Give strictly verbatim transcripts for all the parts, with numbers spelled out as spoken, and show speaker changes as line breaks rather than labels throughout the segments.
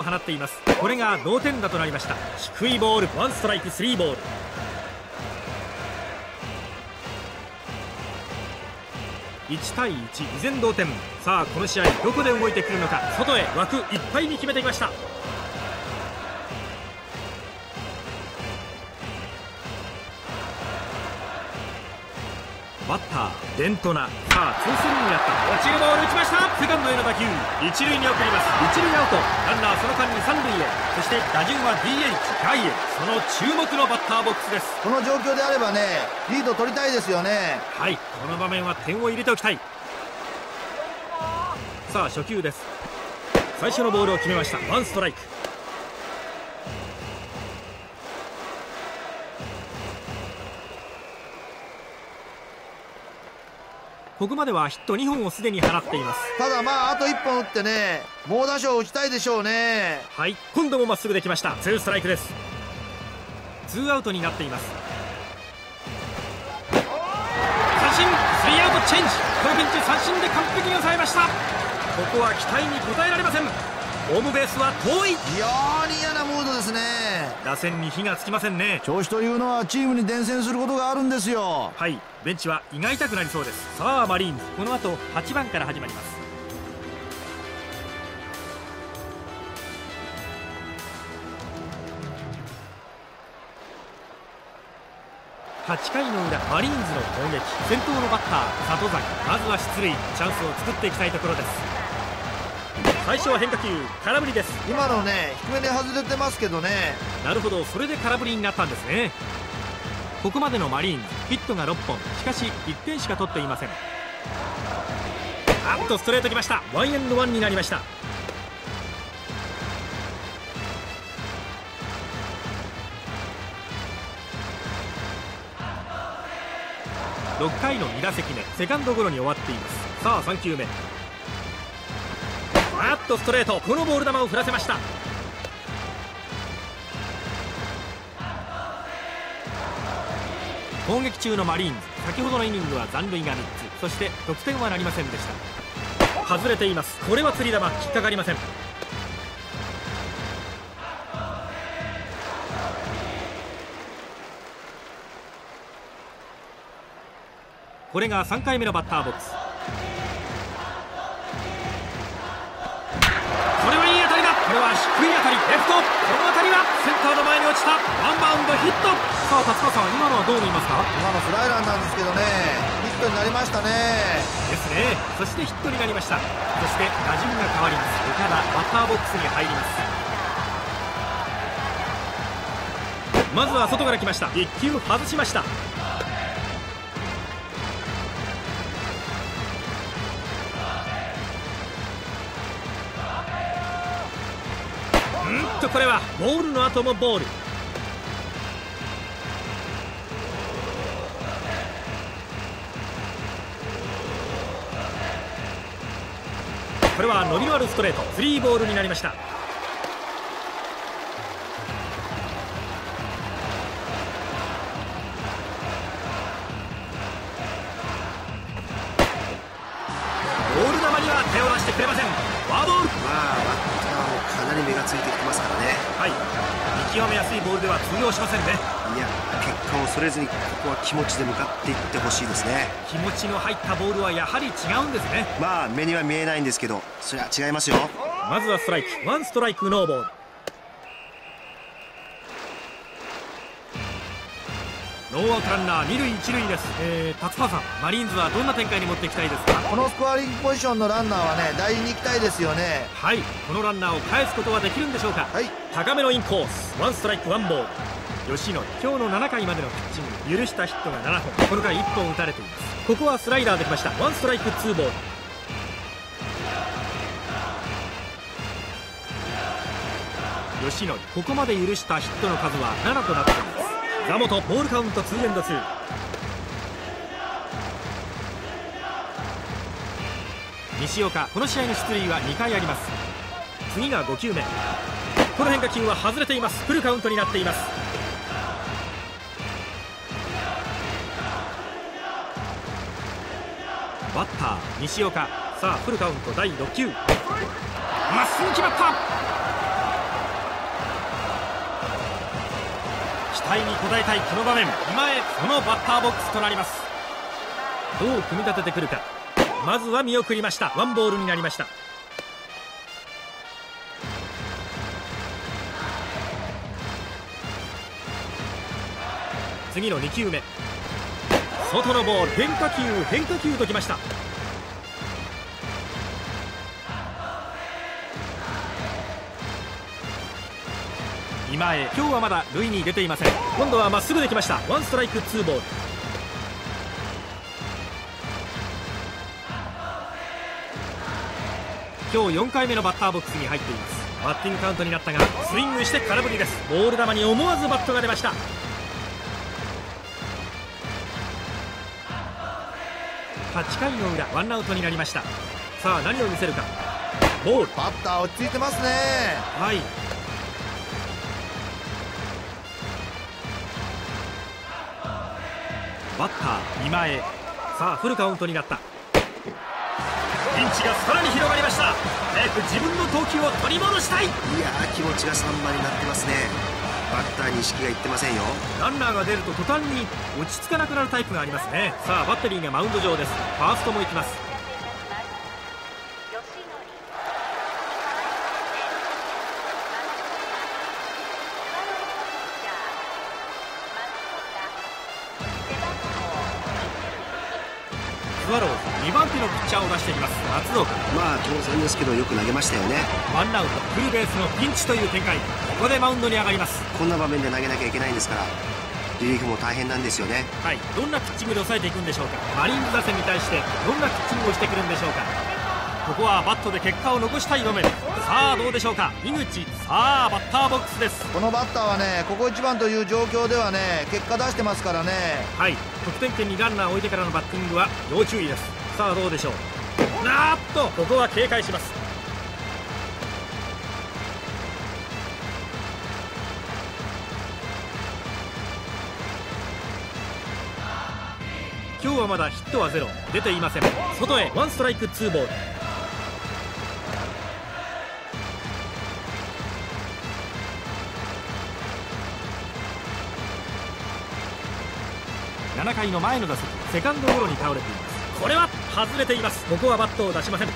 放っています。これが同点打となりました。低いボール、ワンストライクスリーボール。いちたいいち、依然同点。さあこの試合どこで動いてくるのか。外へ枠いっぱいに決めてきました。バッターデントナ。さあツースリーになった。落ちるボール打ちました。セカンドへの打球、一塁に送ります。一塁アウト。ランナーその間に三塁へ。そして打順は ディーエイチ 外へ。その注目のバッターボックスです。
この状況であればね、リード取りたいですよね。
はい、この場面は点を入れておきたい。さあ初球です。最初のボールを決めました。ワンストライク。ここまではヒットにほんをすでに放っています。
ただまああといっぽん打ってね、猛打賞を打ちたいでしょうね。
はい、今度もまっすぐできました。ツーストライクです。ツーアウトになっています。三振、スリーアウトチェンジ。このピンチ三振で完璧に抑えました。ここは期待に応えられません。ホームベースは遠い。
非常に嫌なムードですね。
打線に火がつきませんね。
調子というのはチームに伝染することがあるんですよ。
はい、ベンチは胃が痛くなりそうです。さあマリーンズ、この後はちばんから始まります。はちかいの裏、マリーンズの攻撃。先頭のバッター里崎、まずは出塁。チャンスを作っていきたいところです。最初は変化球、空振りです。
今のね、低めに外れてますけどね。
なるほど、それで空振りになったんですね。ここまでのマリーンズ、ヒットがろっぽん。しかしいってんしか取っていません。あっとストレートきました。ワンエンドワンになりました。ろっかいのに打席目、セカンドゴロに終わっています。さあさんきゅうめ。あっとストレート。このボール球を振らせました。攻撃中のマリーンズ、先ほどのイニングは残塁がみっつ、そして得点はなりませんでした。外れています。これは釣り球、引っかかりません。これがさんかいめのバッターボックス。これはいい当たりだ。これは低い当たり、レフト。この当たりはセンターの前に落ちた。ワンバウンドヒット。さあ達川さん、今のはどう見ますか？
今のフライランなんですけどね、ヒットになりましたね。
ですね。そしてヒットになりました。そして打順が変わります。岡田、バッターボックスに入ります。まずは外から来ました。いっきゅう外しました。うんとこれはボールの後もボール。これは伸びのあるストレート。スリーボールになりました。ボール球には手を出してくれません。フォアボール。
まあバッターもかなり目がついてきてますからね。
はい、見極めやすいボールでは通用しませんね。
いや、結果を恐れずにここは気持ちで向かっていってほしいですね。
気持ちの入ったボールはやはり違うんですね。
まあ目には見えないんですけど、そりゃ違いますよ。
まずはストライク。ワンストライクノーボール。ノーアウトランナー二塁一塁です。えー、達川さん、マリーンズはどんな展開に持っていきたいですか？
このスコアリングポジションのランナーはね、大事に行きたいですよね。
はい、このランナーを返すことはできるんでしょうか？
はい、
高めのインコース。ワンストライクワンボール。吉野、今日のななかいまでのピッチング、許したヒットがななほん、この回いっぽん打たれています。ここはスライダーできました。ワンストライクツーボール。吉野、ここまで許したヒットの数はななとなっています。座本、ボールカウントツーエンドツー。西岡、この試合の出塁はにかいあります。次がごきゅうめ。この変化球は外れています。フルカウントになっています。バッター西岡。さあフルカウントだいろっきゅう。まっすぐ決まった。 期待に応えたいこの場面、今へそのバッターボックスとなります。どう組み立ててくるか。まずは見送りました。ワンボールになりました。次のに球目、外のボール、変化球変化球ときました。今へ、今日はまだ塁に出ていません。今度はまっすぐできました。ワンストライクツーボール。今日よんかいめのバッターボックスに入っています。バッティングカウントになったがスイングして空振りです。ボール球に思わずバットが出ました。はちかいの裏、ワンアウトになりました。さあ何を見せるか。ボール。
バッター落ち着いてますね。
はい、バッター今へ。さあフルカウントになった。ピンチがさらに広がりました。早く自分の投球を取り戻したい。
いやー、気持ちがさんばになってますね。バッターに意識がいってませんよ。
ランナーが出ると途端に落ち着かなくなるタイプがありますね。さあバッテリーがマウンド上です。ファーストも行きます。スワローズにばん手のピッチャーを出しています。松岡。
まあ当然ですけどよく投げましたよね。
ワンアウトフルベースのピンチという展開。ここでマウンドに上がります。
こんな場面で投げなきゃいけないんですから、リリーフも大変なんですよね。
はい、どんなピッチングで抑えていくんでしょうか。マリーンズ打線に対してどんなピッチングをしてくるんでしょうか。ここはバットで結果を残したい場面。さあどうでしょうか。井口。さあバッターボックスです。
このバッターはね、ここ一番という状況ではね、結果出してますからね。
はい、得点圏にランナーを置いてからのバッティングは要注意です。さあどうでしょう。あーっとここは警戒します。今日はまだヒットはゼロ、出ていません。外へワンストライクツーボール。ななかいの前の打席、セカンドゴロに倒れています。これは外れています。ここはバットを出しません。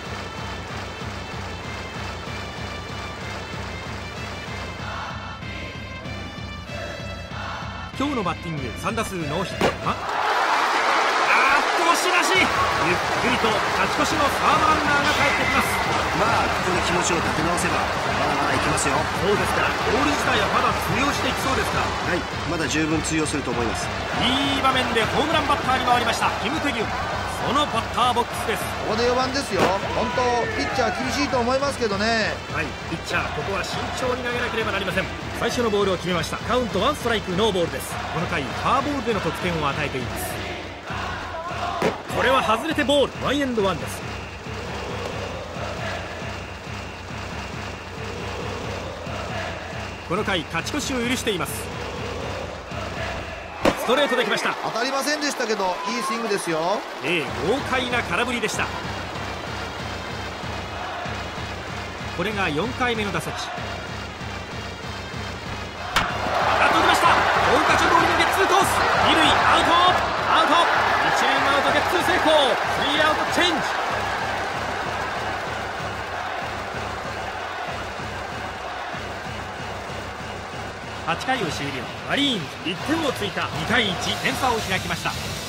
今日のバッティングさん打数ノーヒット。ああーっと押し出し。ゆっくりと勝ち越しのサードランナーが帰ってきます。
まあここで気持ちを立て直せばまだまだいきますよ。
そうですか。ボール自体はまだ通用していきそうですか。
はい、まだ十分通用すると思います。
いい場面でホームランバッターに回りましたキム・テギュン。そのバッターボックスです。
ここでよばんですよ。本当ピッチャー厳しいと思いますけどね。
はい、ピッチャーここは慎重に投げなければなりません。最初のボールを決めました。カウントワンストライクノーボールです。この回フォアボールでの得点を与えています。これは外れてボール。ワンエンドワンです。この回勝ち越しを許しています。ストレートできました。
当たりませんでしたけどいいスイングですよ。
ええ、豪快な空振りでした。これがよんかいめの打席。あ、取りました。大岡直後にゲッツーコース。二塁アウトアウト。一塁アウトゲッツー成功。スリーアウトチェンジ。はちかいを終了。マリーンズいってんを追加。にたいいち、点差を開きました。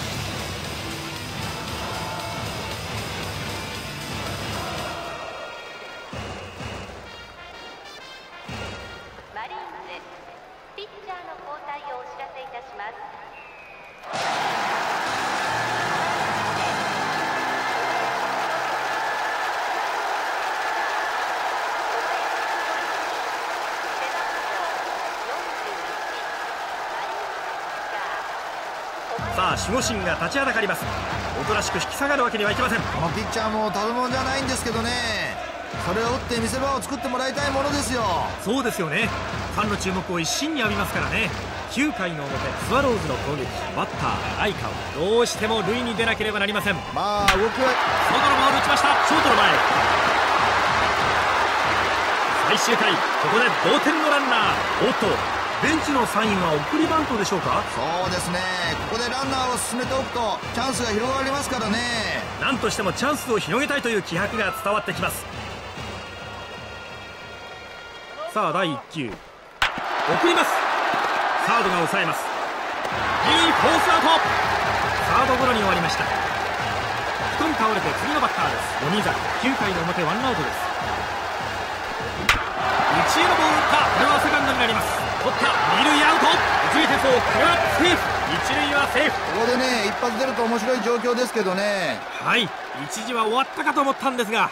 マリーンズピッチャーの交代をお知らせいたします。
さあ守護神が立ちはだかります。おとなしく引き下がるわけにはいきません。
このピッチャーもただものじゃないんですけどね。それを打って見せ場を作ってもらいたいものですよ。
そうですよね。ファンの注目を一身に浴びますからね。きゅうかいの表、スワローズの攻撃。バッター相川、どうしても塁に出なければなりません。
まあ動きは
外のボール打ちました。ショートの前。最終回ここで同点のランナー。おっとベンチのサインは送りバントでしょうか。
そうですね、ここでランナーを進めておくとチャンスが広がりますからね。
何としてもチャンスを広げたいという気迫が伝わってきます。さあだいいっ球、送ります。サードが抑えます。二塁フォースアウト。サードゴロに終わりました。ひとり倒れて次のバッターです。鬼崎、きゅうかいの表ワンアウトです。内へのボール打った。これはセカンドになります。取った。二塁アウト。一塁鉄道、これはセーフ。一塁はセーフ。
ここでね、一発出ると面白い状況ですけどね。
はい、一時は終わったかと思ったんですが、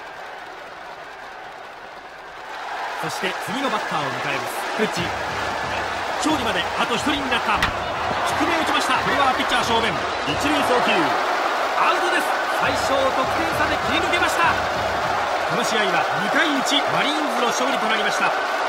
そして次のバッターを迎えます。菊池、勝利まであとひとりになった。低め打ちました。これはピッチャー正面。一塁送球、アウトです。最小得点差で切り抜けました。この試合はにたいいち、マリーンズの勝利となりました。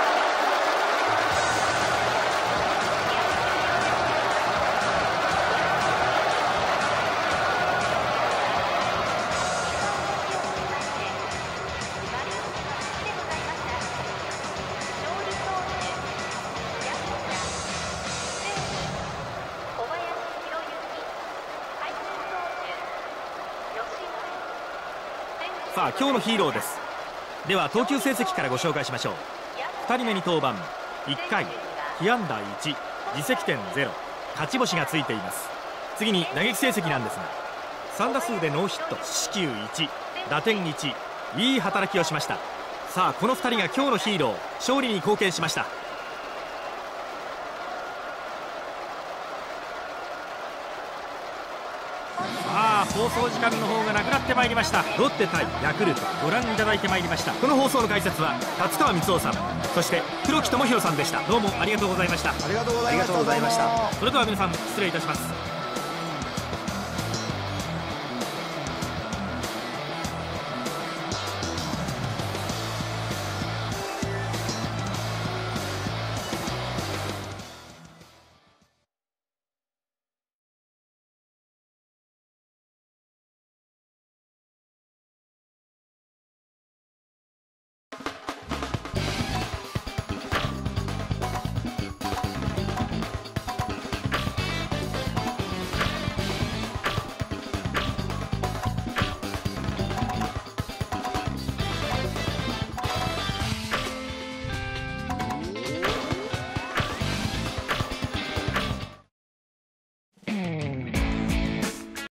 さあ今日のヒーローです。では投球成績からご紹介しましょう。ふたりめに登板、いっかい被安打いち、自責点ゼロ、勝ち星がついています。次に打撃成績なんですが、さん打数でノーヒット、四死球いち、打点いち、いい働きをしました。さあこのふたりが今日のヒーロー、勝利に貢献しました。さあ放送時間の方がなくなってまいりました。ロッテ対ヤクルト、ご覧いただいてまいりました。この放送の解説は達川光雄さん、そして黒木智弘さんでした。どうもありがとうございました。
ありがとうございました。
ありがとうございました。
それでは皆さん失礼いたします。